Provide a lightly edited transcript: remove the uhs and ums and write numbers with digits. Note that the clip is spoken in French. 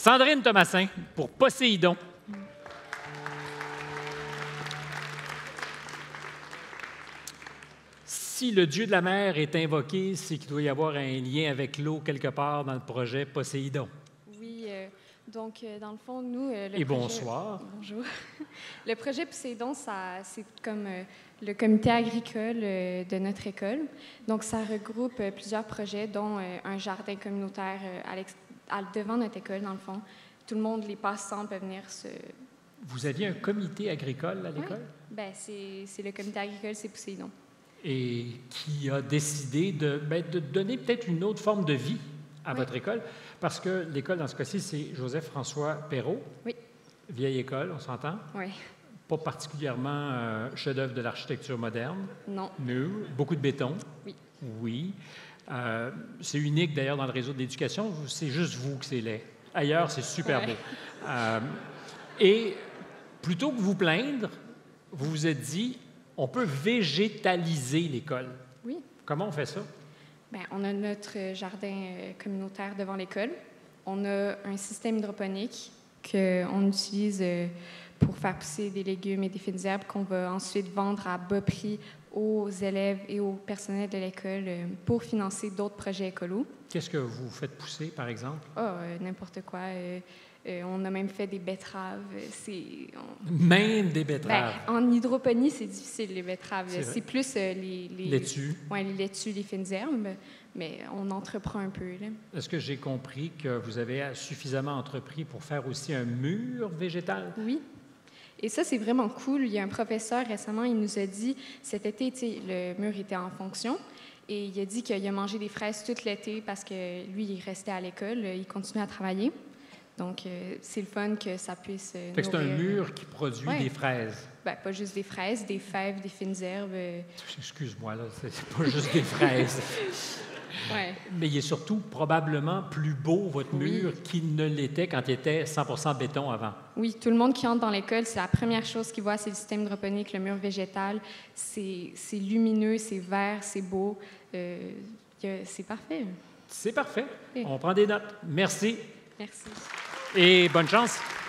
Sandrine Thomasin pour Poséidon. Si le dieu de la mer est invoqué, c'est qu'il doit y avoir un lien avec l'eau quelque part dans le projet Poséidon. Oui, donc dans le fond, nous... Et bonsoir. Bonjour. Le projet Poséidon, c'est comme le comité agricole de notre école. Donc, ça regroupe plusieurs projets, dont un jardin communautaire devant notre école, dans le fond. Tout le monde, les passants peuvent venir se... Vous aviez un comité agricole à l'école? Oui, bien, c'est le comité agricole, c'est Poséidon. Et qui a décidé de donner peut-être une autre forme de vie à votre école, parce que l'école, dans ce cas-ci, c'est Joseph-François Perrault. Oui. Vieille école, on s'entend? Oui. Pas particulièrement chef-d'œuvre de l'architecture moderne. Non. No. Beaucoup de béton. Oui. Oui. C'est unique, d'ailleurs, dans le réseau de l'éducation. C'est juste vous que c'est laid. Ailleurs, c'est super beau. Et plutôt que vous plaindre, vous vous êtes dit, on peut végétaliser l'école. Oui. Comment on fait ça? Bien, on a notre jardin communautaire devant l'école. On a un système hydroponique qu'on utilise pour faire pousser des légumes et des fines herbes qu'on va ensuite vendre à bas prix aux élèves et au personnel de l'école pour financer d'autres projets écolos. Qu'est-ce que vous faites pousser, par exemple? N'importe quoi. On a même fait des betteraves. Même des betteraves? Bien, en hydroponie, c'est difficile, les betteraves. C'est plus les laitues. Oui, les laitues, les fines herbes, mais on entreprend un peu. Est-ce que j'ai compris que vous avez suffisamment entrepris pour faire aussi un mur végétal? Oui. Et ça, c'est vraiment cool. Il y a un professeur récemment, il nous a dit, cet été, le mur était en fonction, et il a dit qu'il a mangé des fraises tout l'été parce que lui, il restait à l'école, il continuait à travailler. Donc, c'est le fun que ça puisse fait que c'est un mur qui produit des fraises. Bien, pas juste des fraises, des fèves, des fines herbes. Excuse-moi, là, c'est pas juste des fraises. Ouais. Mais il est surtout probablement plus beau, votre mur, qu'il ne l'était quand il était 100% béton avant. Oui, tout le monde qui entre dans l'école, c'est la première chose qu'il voit, c'est le système hydroponique, le mur végétal. C'est lumineux, c'est vert, c'est beau. C'est parfait. C'est parfait. On prend des notes. Merci. Merci. Et bonne chance.